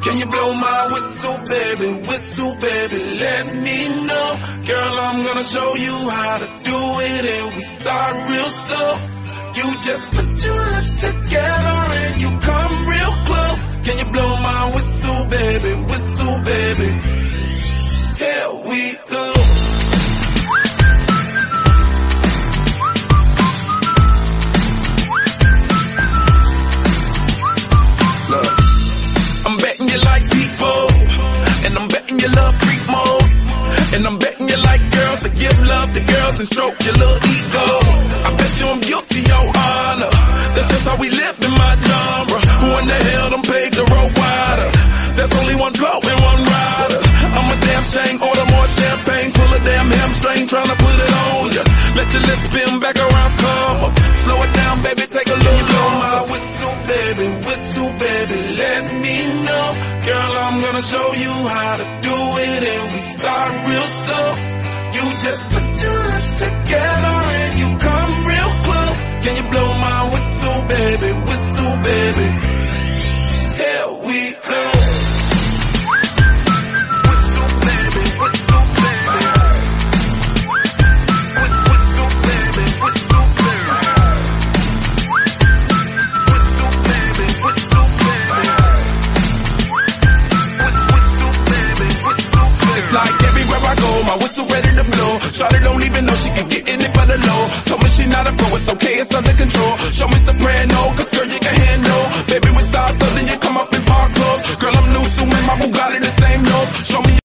Can you blow my whistle, baby, let me know. Girl, I'm gonna show you how to do it, and we start real slow. You just put your lips together and you come real close. Can you blow my whistle, baby? Here we go. Look, I'm betting you like people, and I'm betting you love freak mode, and I'm betting you like girls to give love to girls and stroke your little ego. I bet you I'm guilty, your honor. That's just how we live in my genre. Who in the hell done paved the road wider? There's only one blow and one rider. I'm a damn shame, order more champagne, pull a damn hamstring, tryna put it on ya. Let your lips spin back around, come up. Slow it down, baby, take a look. Blow my whistle, baby, let me know. Girl, I'm gonna show you how to do it, and we start real slow. You just put your lips together and you come real close. Can you blow my whistle, baby? Here we go. Like everywhere I go, my whistle ready to blow. Shawty don't even know she can get in it for the low. Told me she not a pro, it's okay, it's under control. Show me soprano, cause girl you can handle. Baby we start something, you come up in park club. Girl I'm new, so in my Bugatti the same nose. Show me